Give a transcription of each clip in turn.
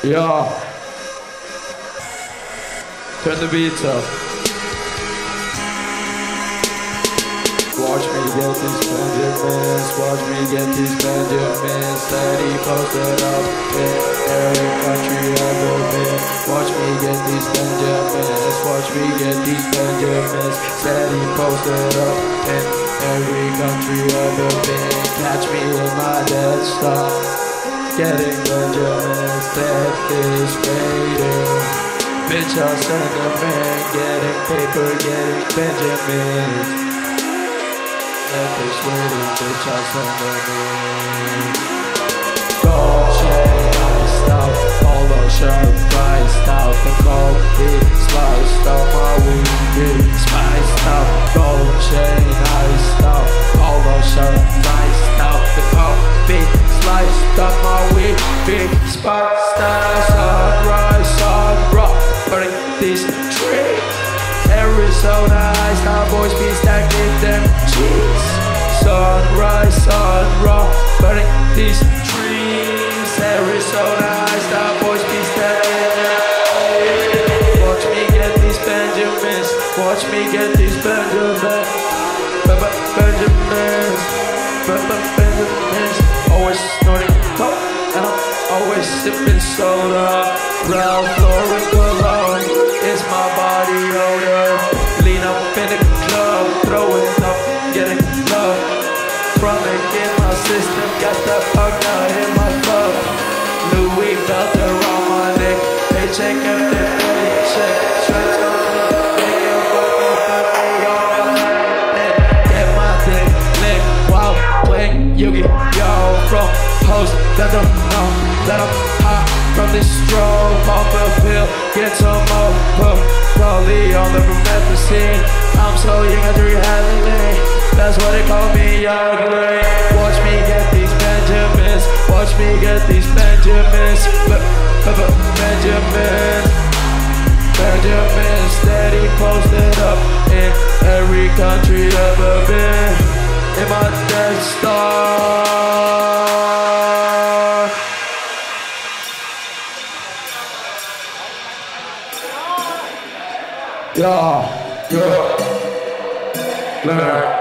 Yeah. Turn the beats up. Watch me get these Benjamins. Watch me get these Benjamins. Steady posted up in every country I've ever been. Watch me get these Benjamins. Watch me get these Benjamins. Steady posted up in every country I've ever been. Catch me in my Death Star. Getting Benjamins. That is waiting. Bitch, I'll send a man. Getting paper, getting Benjamins. Is waiting, bitch, I'll send a man. Gold chain, iced out. Polo shirt, priced out. The gold is sliced out. My weed is spiced out. Gold chain, iced out. Polo shirt, priced out. The gold is sliced out. My weed big spiced out. Sunrise, sun rock, burning these trees. Arizona, iced out. Boys be stacking them cheese. Sunrise, sun raw, burning these trees. Arizona, iced out. Boys be stacking. Watch me get these Benjamins. Watch me get these Benjamins. Benjamins. Always snorting coke, and I'm always sipping soda. Ralph Lauren cologne is my body odor. Lean up in the club, throwing up, getting love. Chronic in my system, got that fuck out in my club. Louis belt around my neck, paycheck after paycheck. Straight to the nigga, get my dick licked while playing Yu-Gi-Oh! From host that don't know that I'm hot from this stroke. Pop a pill, get some more puff. Probably all the promethazine. I'm so young at reality. That's why they call me ugly. Watch me get these Benjamins. Watch me get these Benjamins. Benjamins. Benjamins steady posted up in every country ever been. In my Death Star. Yeah, Leonard.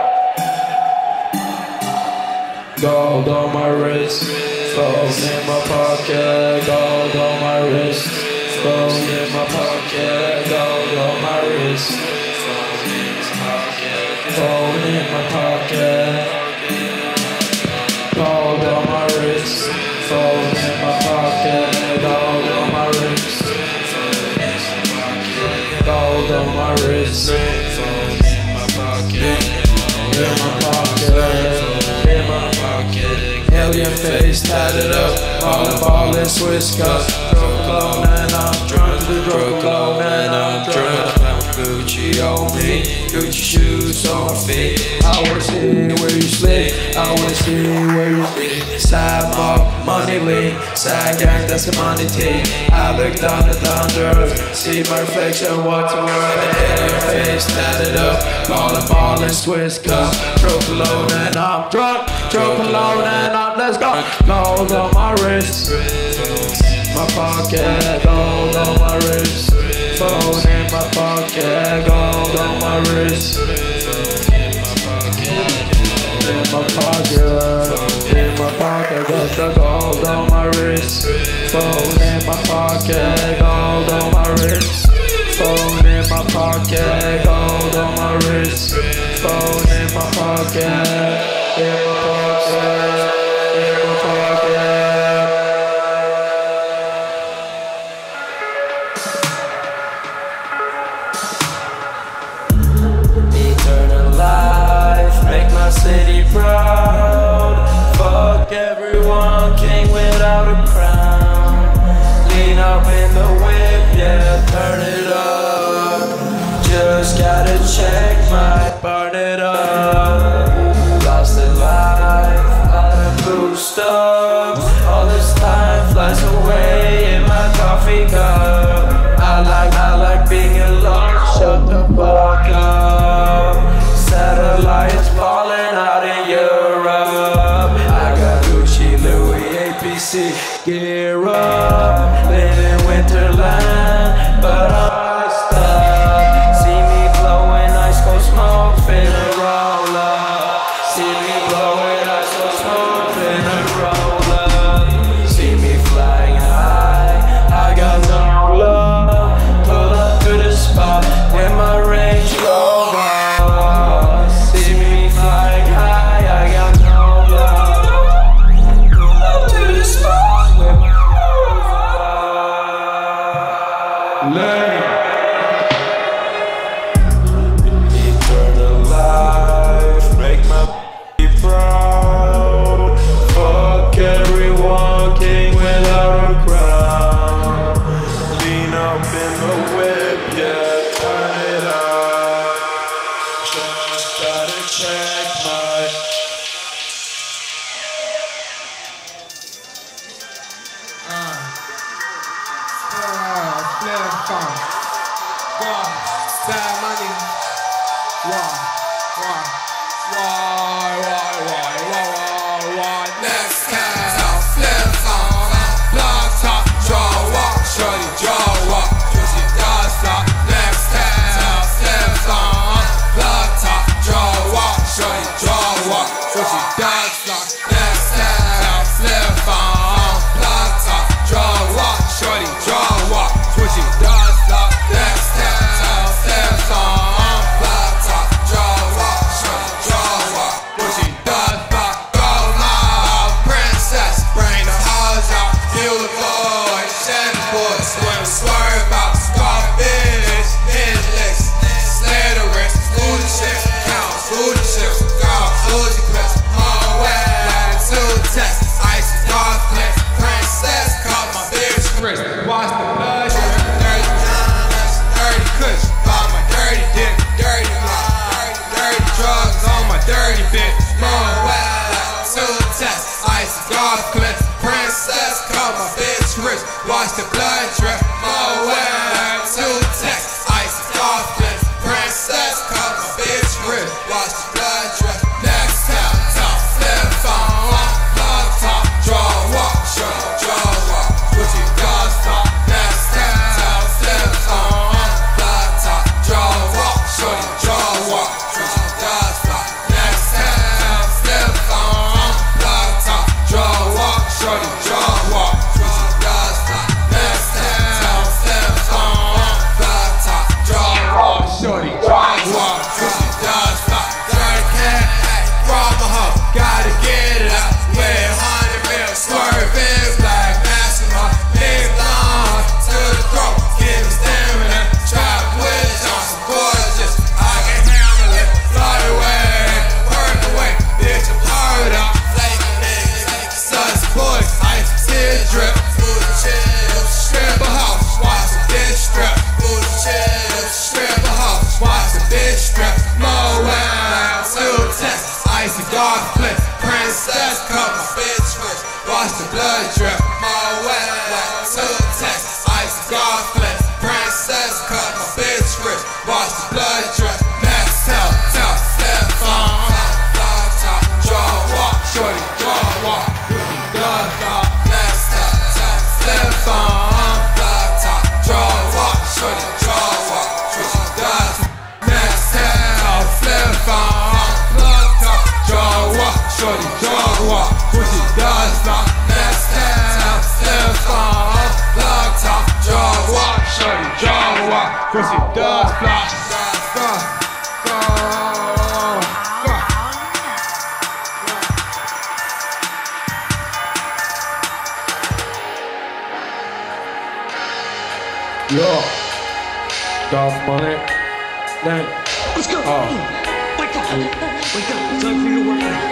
Gold on my wrist, phone in my pocket. Gold on my wrist, phone in my pocket. Gold on my wrist, phone in my pocket. Gold on my wrist, phone in my pocket. Gold on my wrist, gold on my wrist, phone in my pocket. In my pocket. Alien face tatted up, all in Swiss cup. Broke alone and I'm drunk, broke alone and I'm drunk. Gucci on me, Gucci shoes on my feet. I wanna see where you sleep, I wanna see where you sleep. Side mob, money lean, side gang, that's the money team. I look down at the under, see my reflection, what's the word? Alien face tatted up, all in Swiss cup. Broke alone and I'm drunk, broke alone and I'm, let's go. Gold on my wrist, my pocket, gold on my wrist. Phone in my pocket, gold on my wrist. In my pocket, got the gold on my wrist. Phone in my pocket, gold on my wrist. Phone in my pocket, gold on my wrist. Phone in my pocket, in my pocket, in my pocket. City proud, fuck everyone, king without a crown. Lean up in the whip, yeah, turn it up. Just gotta check my, burn it up. Lost a life, gotta boost up. All this time flies away in my coffee cup. I like being alone, shut the fuck up. Satellites falling out in Europe. I got Gucci, Louis, APC, gear up. gotta check my flip phone. Bad money. Why? Next time, flip phone. Block top, draw walk, shorty draw walk. She does stop. Next time, flip phone. Block top, draw walk, shorty draw walk. She does stop. Next time, flip phone. Block top, draw walk, shorty draw walk. She does stop. Next time, flip phone. Block top, draw walk, shorty draw walk. She does stop. Go loud, princess, bring the hoes out. Beautiful, shed boy, swerve out, Scarface, hit licks, slatterist, booty chips, count, booty chips, girl, booty clips, more wet, two texts, ice, dark flex, princess, caught my bitch, Chris, watch the blood, dirty diamonds, dirty kush, bought my dirty dick, dirty block, dirty drugs on my dirty bitch, more wet, two texts, ice, dark flex, princess, caught my bitch, Chris, watch the blood drip, more wet, two texts, ice, dark flex, princess, caught my bitch, Chris, watch the blood drip, next time, top, flip phone, block top, draw walk, show, draw walk, what you does top, next time, top, flip phone, block top, draw walk, show, draw walk, what you does top, next time, flip phone, block top, draw walk, show, draw walk, what you does top, next time, flip phone, block top, draw walk, shorty, draw walk, what you does top, dirty cat, rob a hoe, gotta get it up, with 100 mil, swerving, black maxima, big long, to the throat, give me stamina, trap with Johnson, gorgeous, I can handle it, fly away, work away, bitch, I'm hard up, flaking niggas, sus boys, ice, tear drip, food chips, strip a house, watch the bitch strip, food chips, strip a house, watch the bitch strip, more wow, two tests, icy dark flip, princess, cut my bitch switch, watch the blood drip, more wow, two tests, icy dark flip, princess, cut my bitch switch, watch the blood drip, next tell, flip phone, block top, draw walk, shorty draw walk, blood top, next tell, flip phone, block top, draw walk, shorty draw walk, what she does, next tell, flip phone, block top, draw walk, shorty draw walk, what she does not, next tell, flip phone, block top, draw walk, shorty draw walk, what she does not, Yo, Dolph Money, then. Let's go! Oh. Wake up! Wake up! It's time for you to work out.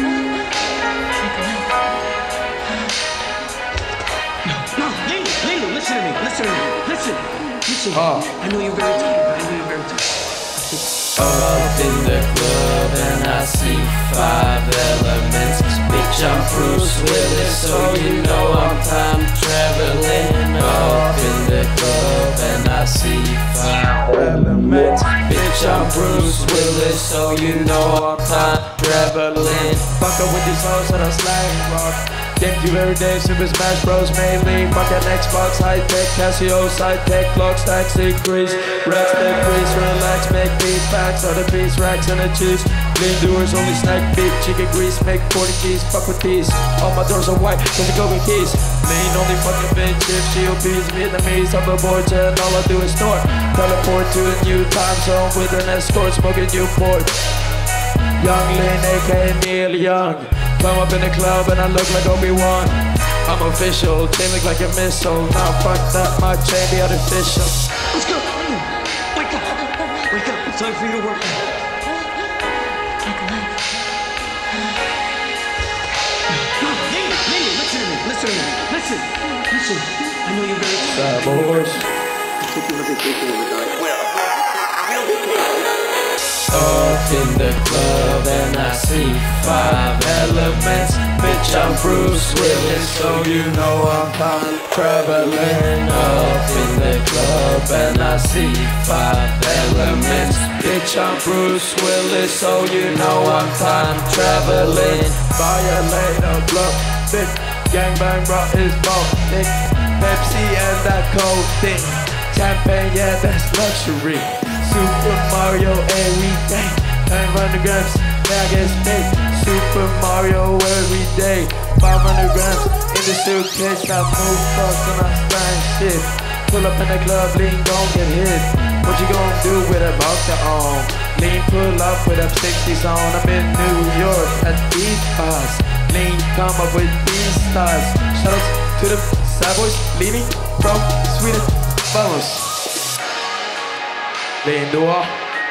No, Layla, listen to me. Listen. I know you're very tired. Up in the club and I see 5 elements. Bitch, I'm Bruce Willis, so you know I'm time traveling. Up in the club and I see 5 elements. Bitch, I'm Bruce Willis, so you know I'm time traveling. Fuck up with these hoes that I slang rock. GameCube every day, Super Smash Bros. Mainly fucking Xbox, high-tech, Casio, side-tech, block stacks decrease, racks decrease, relax, make beat packs, other beats, racks and a cheese. Lean doers, only snack beef, chicken grease, make 40 keys, fuck with these. All my doors are white, cause I go with keys. Main only fucking bitch, if she obeys Vietnamese, hoverboards and all I do is snort. Teleport to a new time zone with an escort, smoking Newport. Young Lin, aka Neil Young. Climb up in the club and I look like Obi-Wan. I'm official, chain look like a missile. Now fuck that, my chain be artificial. Let's go! Wake up! It's time for you to work out. No, Layla, listen to me. Listen. I know you're very tired. Boys. Take you on a vacation with us. Up in the club and I see 5 elements. Bitch, I'm Bruce Willis, so you know I'm time traveling. Up in the club and I see 5 elements. Bitch, I'm Bruce Willis, so you know I'm time traveling. Violate a blunt, bitch, gangbang bro is both thick. Pepsi and that cold thing. Champagne, yeah, that's luxury. Super Mario every day. 900 grams, yeah, I get paid. Super Mario every day. 500 grams in the suitcase. Got no fucks when I stand shit. Pull up in the club, lean, gon' get hit. What you gon' do with a boxer on? Lean, pull up with a 60s on. I'm in New York at these bars. Lean, come up with these stars. Shout out to the sad boys, leaning from Sweden. Vamos. Lean, do all.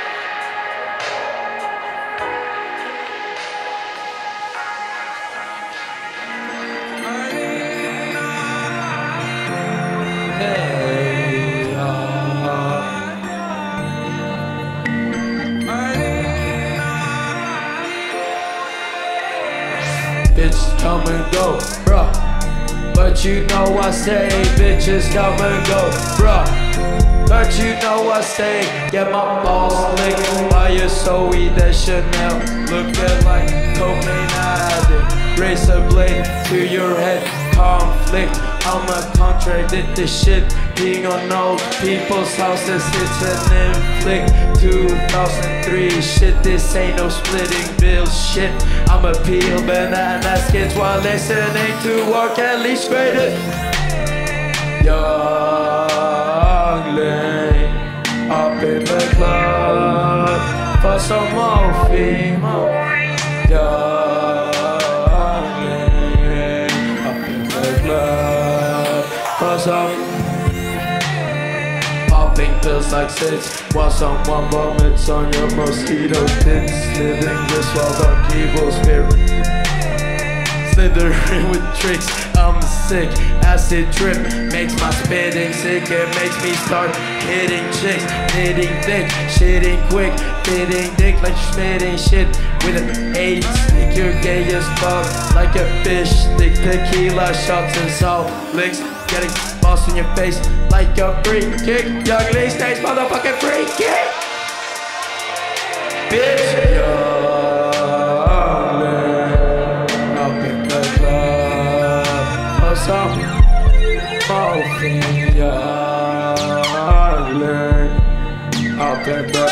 Bitches come and go, bruh. But you know I say, bitches come and go, bruh. But you know I say, get my balls licked by your Zoe, that Chanel. Looking like cocaine addict. Razor blade to your head, conflict. I'm a contradict this shit. Being on old people's houses, it's an inflict. 2003 shit, this ain't no splitting bills shit. I'ma peel banana skins while listening to R. Kelly graded. Youngling up in the club for some morphine. Youngling up in the club for some popping pills like six while someone vomits on your mosquito tits. Living this while the evil spirit slithering with tricks. I'm sick, acid trip makes my spitting sick. It makes me start hitting chicks, hitting thick, shitting quick, fitting dick like spitting shit with an 8 stick. You're gay as fuck, like a fish stick. Tequila shots and salt licks, getting boss in your face like a free kick. Young Lee stays motherfucking free kick, bitch. Some morphine, youngling up in the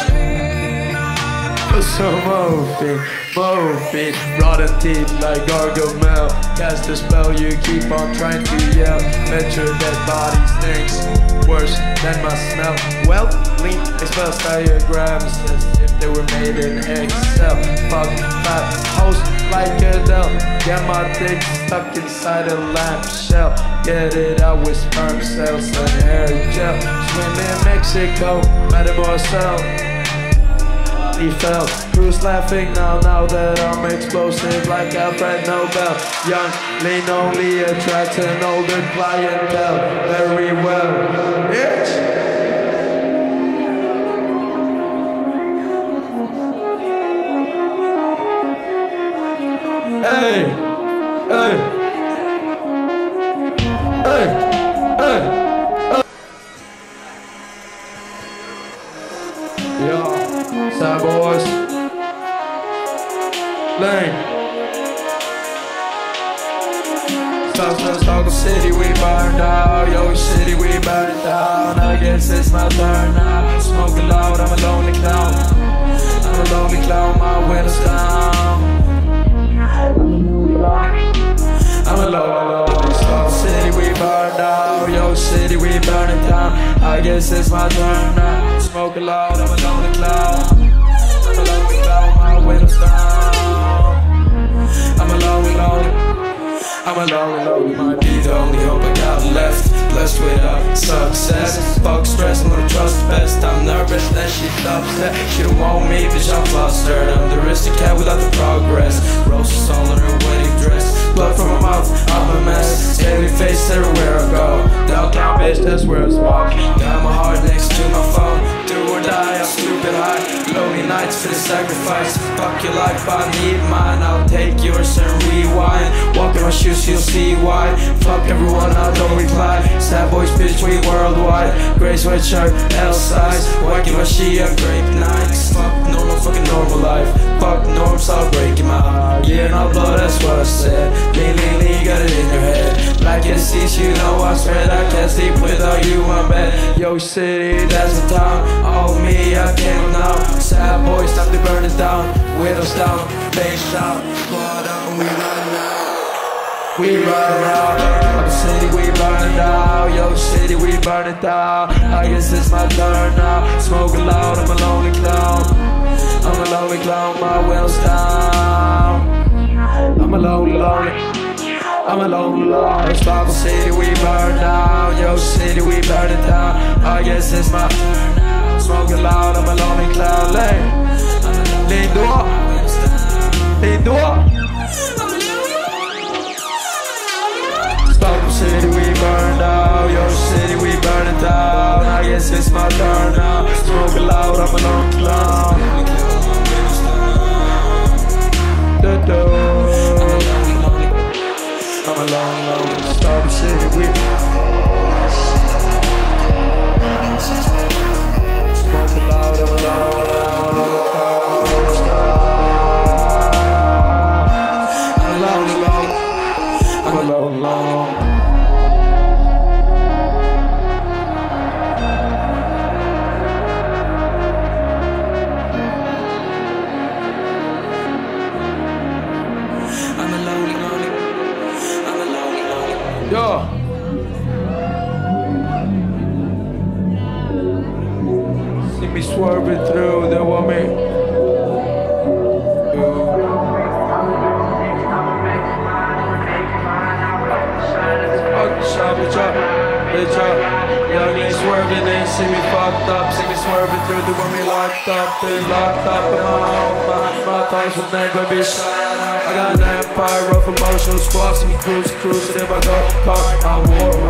some morphine, rotten teeth like Gargamel. Cast a spell, you keep on trying to yell. Bet your dead body stinks worse than my smell. Well, lean expels diagrams as if they were made in Excel. Fuck fat hoes like Adele. Get my dick stuck inside a lamp shell. Get it out with sperm cells and hair gel. Swim in Mexico, Mademoiselle. He fell. Who's laughing now that I'm explosive like Alfred Nobel? Young, lean only attracts an older clientele. Very well, bitch. Hey, hey, hey, hey, yo, sad boys, Lane, Southwest Stockholm City, we burned out. Yo, city, we burned down. I guess it's my turn now. Smoking loud, I'm a lonely clown. I'm a lonely clown, my windows down. I'm alone, Stockholm City, we burned out. Yo, city, we burn it down. I guess it's my turn now. Smoke loud, I'm a lonely cloud. I'm a lonely cloud, my windows down. I'm a lonely, I'm a lonely, might be the only hope I got left. Blessed without success. Fuck stress, I'm gonna trust best. I'm nervous, then she upset. She don't want me, bitch, I'm flustered. I'm the aristocrat without the progress. Roses all on her wedding dress. Blood from my mouth, I'm a mess. Scaly face everywhere I go. Downtown, bitch, that's where I walk. Got my heart next to my phone. Do or die, I'm stupid high. Lonely nights for the sacrifice. Fuck your life, I need mine. I'll take yours and rewind. Walk in my shoes, you'll see why. Fuck everyone, I don't reply. Sad boys, bitch, we worldwide. Grey sweatshirt, L size. Whacking my Shia, grape nights. Fuck normal, fucking normal life. Fuck norms, I'll break him out. Yeah, no blood, that's what I said. Lean, lean, lean, got it in your head. Black and seas, you know I spread. I can't sleep without you, my bed. Yo, city, that's the town. All me, I can't now. Sad boys, time to burn it down. Widows down, face out. Squad up, and we run now. We run out. I'm city, we burn it down. Yo, city, we burn it down. I guess it's my turn now. Smoking loud, I'm a lonely clown. I'm a lonely clown, my wheels down. I'm a lonely, lonely. I'm a lonely, lonely. Bible city, we burn down. Yo, city, we burn it down. I guess it's my turn now. Smoking loud, I'm a lonely clown. Lean door, lean door. Bible city, we burn down. Yo, city, we burn it down. I guess it's my turn now. Smoking loud, I'm a lonely clown. I'm a long, stop city, we smoking loud, I'm a long. Yo. See me swerving through, they want me. Bitch up, young niggas swerving, they see me fucked up. See me swerving through, they want me locked up. They locked up in my home. My thoughts will never be shut. I got an empire, rough emotional squad. See me cruising in my car. I'm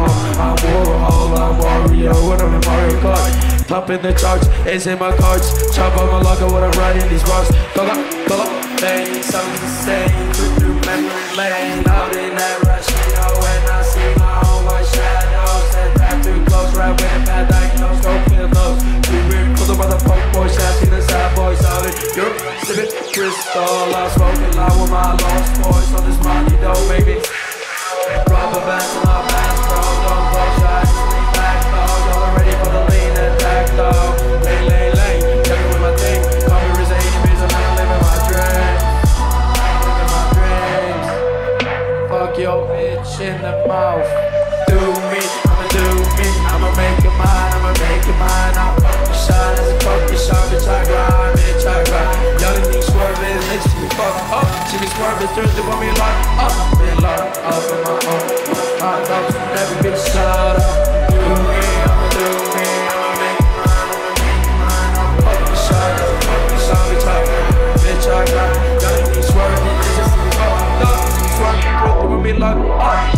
Wario, when I'm in Mario Kart. Top in the charts, it's in my cards. Chop on my logo when I'm riding these bars. Go up, bang, sounds the same. Through memory lane, out in that rush, you know, when I see my own white shadows. Step back too close, right with a bad diagnose. Go feel those. Too weird, pull the motherfucking boys, shouting the sad boys out in Europe. Sipping crystal, I'm smoking loud with my lost boys. So this money don't make me rubber bands in my pants, bro. Don't close your eyes, lean back, though. Y'all are ready for the lean attack, though. Lane, checking with my thing. Call me Riz 80 beats, I'm not living my dreams. Living my dreams. Fuck your bitch in the mouth. Do me, I'ma make it mine, I'll fuck the shine as a fucking shot, bitch, I grind. Young niggas swerving, they see me fuck up. See me swerving through, they want me locked up. Been locked up in my own. My thoughts will never be shut up. Do me, I'ma make it mine, I'll fuck the shine as a fucking shot, bitch, I grind. Young niggas swerving, they just see me fucked up. See me swerving through, they want me locked up.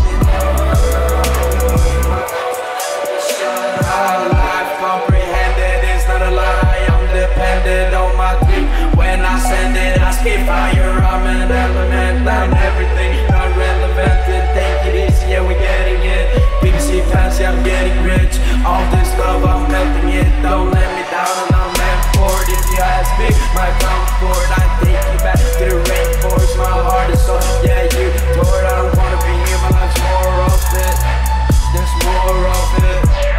Dependent on my team. When I send it, I skip fire. I'm an element, I'm everything. Not relevant, and take it easy, yeah, we're getting it. BBC fancy, I'm getting rich. All this love, I'm melting it. Don't let me down, and I'm meant for it. If you ask me, my comfort, I take you back to the rainforest. My heart is so, yeah, you tore it. I don't wanna be here, my life's more of it. There's more of it.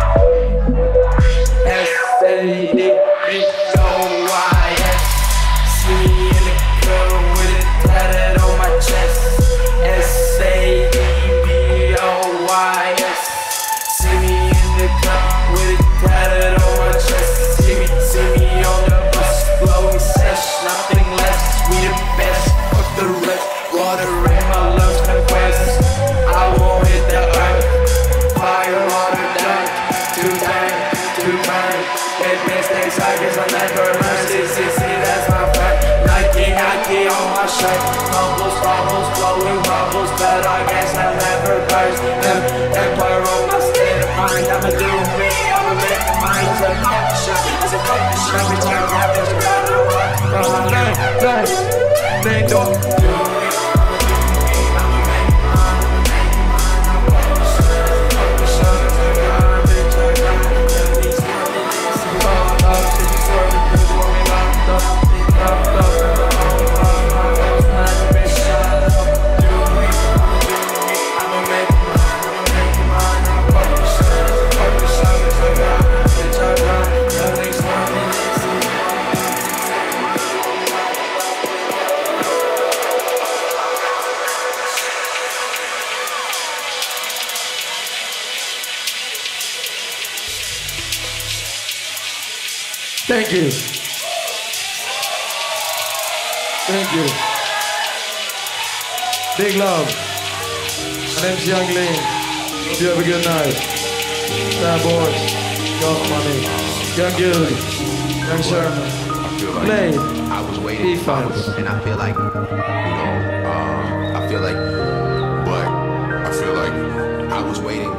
S-A-D. Bubbles, blowing bubbles, but I guess I'll never burst. Empire on my state of mind, I'ma do me, I'ma make taking minds up. It's a fucking shit. Every time rappers around the world. They don't. Thank you. Thank you. Big love. My name's Young Lean. Hope you have a good night. Sad boys. Young Money. Young Gilly. Young Sherman. Blade. I was waiting. E-Files. And I feel like, I feel like I was waiting.